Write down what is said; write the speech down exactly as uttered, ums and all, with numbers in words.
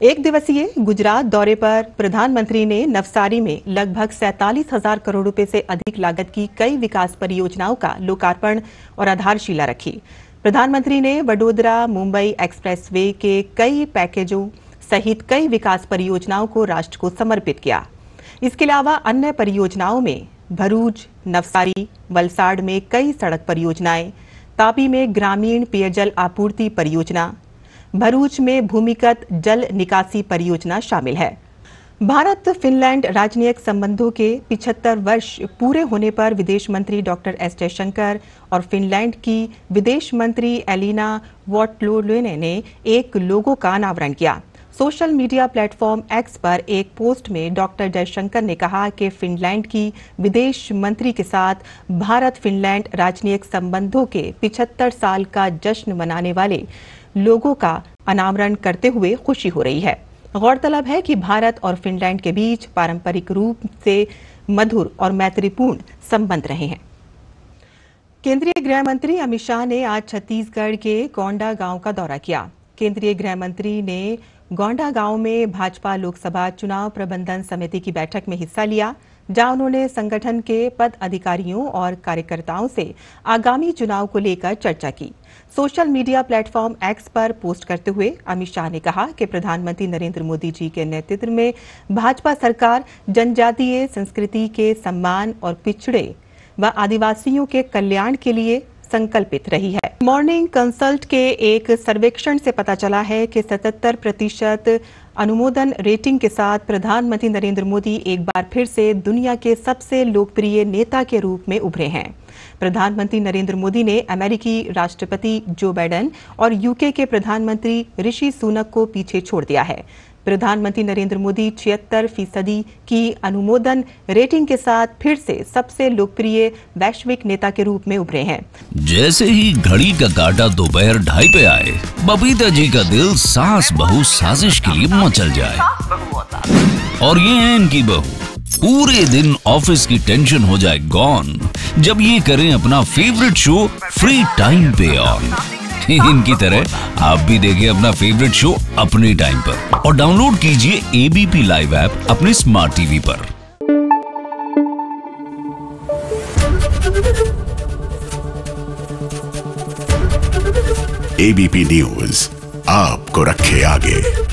एक दिवसीय गुजरात दौरे पर प्रधानमंत्री ने नवसारी में लगभग सैंतालीस हजार करोड़ रुपए से अधिक लागत की कई विकास परियोजनाओं का लोकार्पण और आधारशिला रखी। प्रधानमंत्री ने वडोदरा मुंबई एक्सप्रेसवे के कई पैकेजों सहित कई विकास परियोजनाओं को राष्ट्र को समर्पित किया। इसके अलावा अन्य परियोजनाओं में भरूच, नवसारी, वलसाड़ में कई सड़क परियोजनाएं, तापी में ग्रामीण पेयजल आपूर्ति परियोजना, भरूच में भूमिगत जल निकासी परियोजना शामिल है। भारत फिनलैंड राजनयिक संबंधों के पचहत्तर वर्ष पूरे होने पर विदेश मंत्री डॉक्टर एस जयशंकर और फिनलैंड की विदेश मंत्री एलिना वॉटलोनेने ने एक लोगो का अनावरण किया। सोशल मीडिया प्लेटफॉर्म एक्स पर एक पोस्ट में डॉक्टर जयशंकर ने कहा कि फिनलैंड की विदेश मंत्री के साथ भारत फिनलैंड राजनयिक संबंधों के पचहत्तर साल का जश्न मनाने वाले लोगों का अनावरण करते हुए खुशी हो रही है। गौरतलब है कि भारत और फिनलैंड के बीच पारंपरिक रूप से मधुर और मैत्रीपूर्ण संबंध रहे हैं। केंद्रीय गृह मंत्री अमित शाह ने आज छत्तीसगढ़ के गोंडा गांव का दौरा किया। केंद्रीय गृह मंत्री ने गोंडा गांव में भाजपा लोकसभा चुनाव प्रबंधन समिति की बैठक में हिस्सा लिया, जहां उन्होंने संगठन के पद अधिकारियों और कार्यकर्ताओं से आगामी चुनाव को लेकर चर्चा की। सोशल मीडिया प्लेटफॉर्म एक्स पर पोस्ट करते हुए अमित शाह ने कहा कि प्रधानमंत्री नरेंद्र मोदी जी के नेतृत्व में भाजपा सरकार जनजातीय संस्कृति के सम्मान और पिछड़े व आदिवासियों के कल्याण के लिए संकल्पित रही है। मॉर्निंग कंसल्ट के एक सर्वेक्षण से पता चला है कि सतहत्तर प्रतिशत अनुमोदन रेटिंग के साथ प्रधानमंत्री नरेंद्र मोदी एक बार फिर से दुनिया के सबसे लोकप्रिय नेता के रूप में उभरे हैं। प्रधानमंत्री नरेंद्र मोदी ने अमेरिकी राष्ट्रपति जो बाइडेन और यूके के प्रधानमंत्री ऋषि सुनक को पीछे छोड़ दिया है। प्रधानमंत्री नरेंद्र मोदी छिहत्तर फीसदी की अनुमोदन रेटिंग के साथ फिर से सबसे लोकप्रिय वैश्विक नेता के रूप में उभरे हैं। जैसे ही घड़ी का काटा दोपहर ढाई पे आए, बबीता जी का दिल सास बहू साजिश के लिए मचल जाए। और ये है इनकी बहू, पूरे दिन ऑफिस की टेंशन हो जाए गॉन जब ये करें अपना फेवरेट शो फ्री टाइम पे ऑन। इनकी तरह आप भी देखिए अपना फेवरेट शो अपने टाइम पर और डाउनलोड कीजिए एबीपी लाइव ऐप अपने स्मार्ट टीवी पर। एबीपी न्यूज आपको रखे आगे।